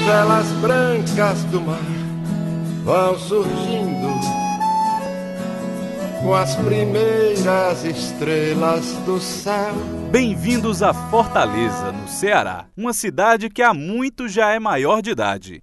velas brancas do mar vão surgindo com as primeiras estrelas do céu. Bem-vindos a Fortaleza, no Ceará, uma cidade que há muito já é maior de idade,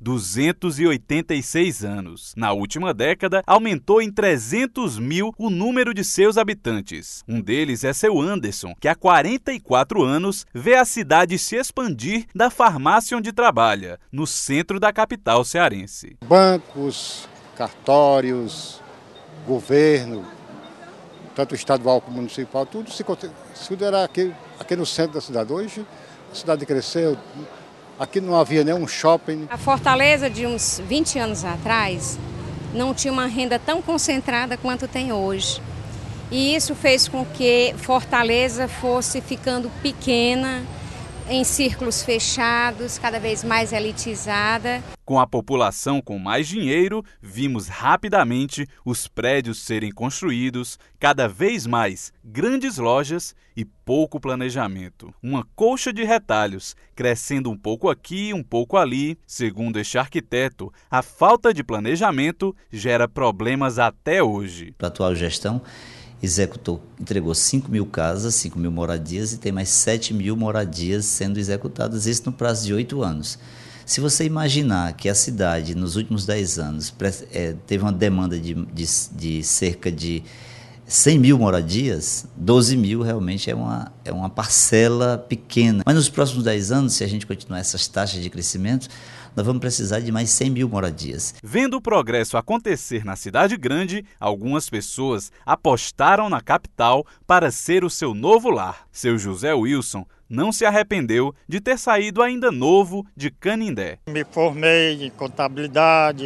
286 anos. Na última década, aumentou em 300 mil o número de seus habitantes. Um deles é seu Anderson, que há 44 anos vê a cidade se expandir da farmácia onde trabalha, no centro da capital cearense. Bancos, cartórios, governo, tanto estadual como municipal, tudo era aqui no centro da cidade. Hoje a cidade cresceu, aqui não havia nenhum shopping. A Fortaleza de uns 20 anos atrás não tinha uma renda tão concentrada quanto tem hoje. E isso fez com que Fortaleza fosse ficando pequena, em círculos fechados, cada vez mais elitizada. Com a população com mais dinheiro, vimos rapidamente os prédios serem construídos, cada vez mais grandes lojas e pouco planejamento. Uma colcha de retalhos, crescendo um pouco aqui, um pouco ali. Segundo este arquiteto, a falta de planejamento gera problemas até hoje. A atual gestão entregou 5 mil casas, 5 mil moradias e tem mais 7 mil moradias sendo executadas, isso no prazo de 8 anos. Se você imaginar que a cidade, nos últimos 10 anos, teve uma demanda de cerca de 100 mil moradias, 12 mil realmente é uma parcela pequena. Mas nos próximos 10 anos, se a gente continuar essas taxas de crescimento, nós vamos precisar de mais 100 mil moradias. Vendo o progresso acontecer na cidade grande, algumas pessoas apostaram na capital para ser o seu novo lar. Seu José Wilson não se arrependeu de ter saído ainda novo de Canindé. Me formei em contabilidade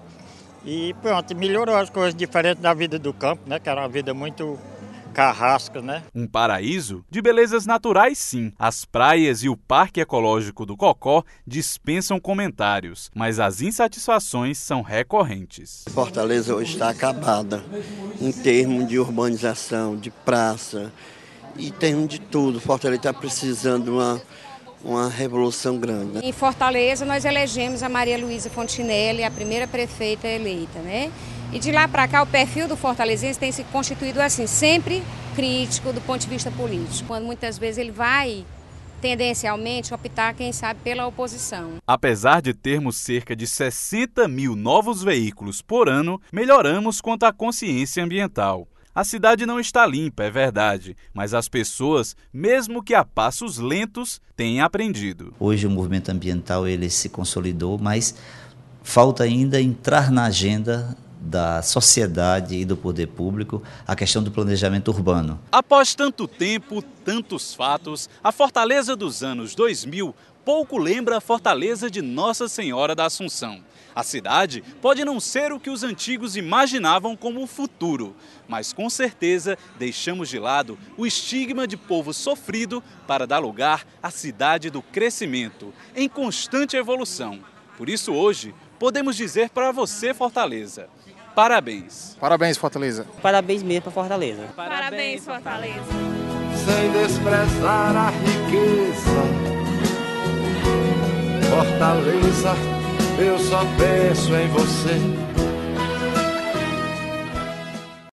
e pronto, melhorou as coisas diferentes da vida do campo, né? Que era uma vida muito carrasca, né? Um paraíso de belezas naturais, sim. As praias e o Parque Ecológico do Cocó dispensam comentários, mas as insatisfações são recorrentes. Fortaleza hoje está acabada em termos de urbanização, de praça, e tem de tudo. Fortaleza está precisando de uma revolução grande, né? Em Fortaleza nós elegemos a Maria Luísa Fontinelli, a primeira prefeita eleita, né? E de lá para cá o perfil do fortalezense tem se constituído assim, sempre crítico do ponto de vista político, quando muitas vezes ele vai tendencialmente optar, quem sabe, pela oposição. Apesar de termos cerca de 60 mil novos veículos por ano, melhoramos quanto à consciência ambiental. A cidade não está limpa, é verdade, mas as pessoas, mesmo que a passos lentos, têm aprendido. Hoje o movimento ambiental ele se consolidou, mas falta ainda entrar na agenda da sociedade e do poder público a questão do planejamento urbano. Após tanto tempo, tantos fatos, a Fortaleza dos anos 2000 pouco lembra a Fortaleza de Nossa Senhora da Assunção. A cidade pode não ser o que os antigos imaginavam como o futuro, mas com certeza deixamos de lado o estigma de povo sofrido para dar lugar à cidade do crescimento, em constante evolução. Por isso hoje, podemos dizer para você, Fortaleza, parabéns. Parabéns, Fortaleza. Parabéns mesmo para Fortaleza. Parabéns, Fortaleza. Sem desprezar a riqueza, Fortaleza, eu só penso em você.